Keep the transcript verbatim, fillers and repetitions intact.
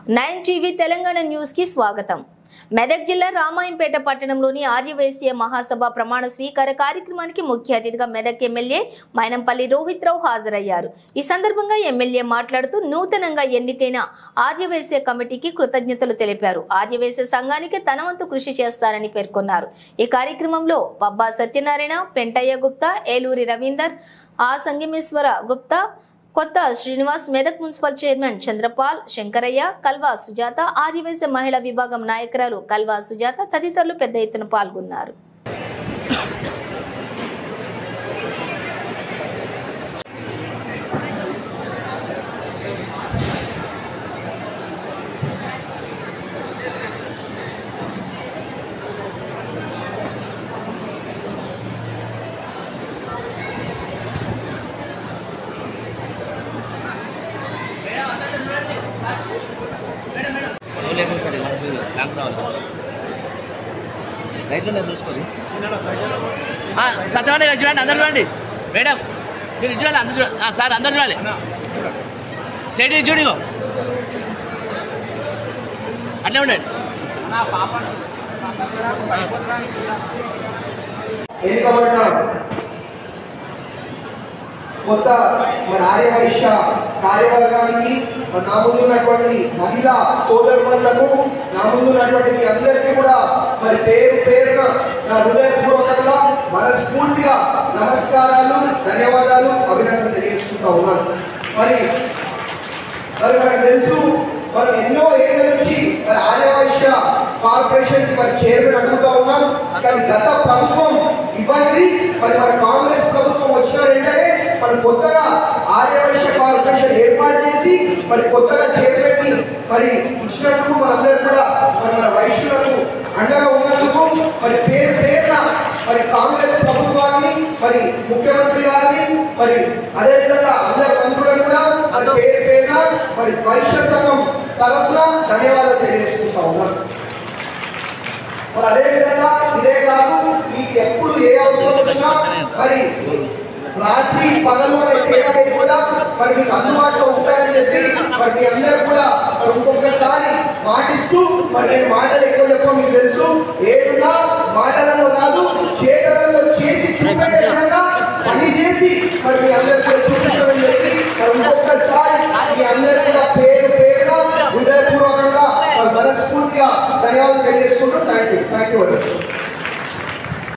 Nine TV Telangana news కి స్వాగతం. మెదక్ జిల్లా రామాయంపేట పట్టణంలోని ఆర్యవైశ్య మహాసభ ప్రమాణ స్వీకార కార్యక్రమానికి ముఖ్య అతిథిగా మెదక్ ఎమ్మెల్యే మైనంపల్లి రోహిత్ రావు హాజరయ్యారు. ఈ సందర్భంగా ఎమ్మెల్యే మాట్లాడుతూ నూతనంగా ఎన్నికైన ఆర్యవైశ్య కమిటీకి కృతజ్ఞతలు తెలిపారు. ఆర్యవైశ్య సంఘానికి తన వంతు కృషి చేస్తారని పేర్కొన్నారు. ఈ కార్యక్రమంలో పబ్బా సత్యనారాయణ, పెంటయ్య గుప్తా, ఏలూరి రవీందర్, ఆ సంగమేశ్వర గుప్తా, కొత్త శ్రీనివాస్, మెదక్ మున్సిపల్ చైర్మన్ చంద్రపాల్, శంకరయ్య, కల్వా సుజాత, ఆర్యవైశ్య మహిళా విభాగం నాయకురాలు కల్వా సుజాత తదితరులు పెద్ద ఎత్తున పాల్గొన్నారు. రైతులు చూసుకోండి. సత్యవాణి చూడండి, అందరు చూడండి. మేడం మీరు చూడాలి, అందరు సార్ అందరు చూడాలి. సైడ్ చూడు, అట్లే ఉండండి. కొత్త మన ఆర్యవైశ్య కార్యవర్గానికి నా ముందు ఉన్నటువంటి మహిళా సోదరులకు, నా ముందు ఉన్నటువంటి మీ అందరికీ కూడా మరి పేరు పేరున నా హృదయపూర్వకంగా మనస్ఫూర్తిగా నమస్కారాలు, ధన్యవాదాలు, అభినందనలు తెలియజేసుకుంటా ఉన్నాను. మరి మరి మనకు తెలుసు, మనం ఎన్నో ఏళ్ళ నుంచి మరి ఆర్యవైశ్య కార్పొరేషన్ కి మరి చైర్మన్ అడుగుతా ఉన్నాం. కానీ గత ప్రభుత్వం ఇవ్వండి, మరి మన కాంగ్రెస్ ప్రభుత్వం వచ్చిన వెంటనే మరి కొత్తగా ఆర్యవైశ్య కార్పొరేషన్ ఏర్పాటు చేసి మరి కొత్తగా చైర్మన్ ని మరి ఇచ్చినందుకు మనందరూ కూడా మరి మన వైశ్యులకు అండగా ఉన్నందుకు మరి పేరు పేరున మరి కాంగ్రెస్ ప్రభుత్వాన్ని, మరి ముఖ్యమంత్రి గారిని, మరి అదేవిధంగా అందరి మంత్రులను కూడా మరి పేరు పేరున మరి వైశ్య సంఘం తరఫున ధన్యవాదాలు తెలియజేసుకుంటా ఉన్నాను. మరి అదేవిధంగా ఇదే కాదు, మీకు ఎప్పుడు ఏ అవసరం వచ్చినా మరి రాత్రి పగలు తేడా లేకుండా మరి మీకు అందుబాటులో ఉంటారని చెప్పి మరి మీ అందరూ కూడా మరి ఇంకొకసారి మాటిస్తూ, మరి నేను మాటలు ఎక్కువ చెప్ప మీకు తెలుసు, ఏదున్నా మాటలలో కాదు చేతలలో చేసి చూపెట్టే విధంగా పని చేసి మరి మీ అందరూ కూడా చూపించాలని చెప్పి మరి ఇంకొకసారి మీ అందరూ కూడా పేరు పేరుగా హృదయపూర్వకంగా మనస్ఫూర్తిగా ధన్యవాదాలు తెలియజేసుకుంటూ థ్యాంక్ యూ థ్యాంక్ యూ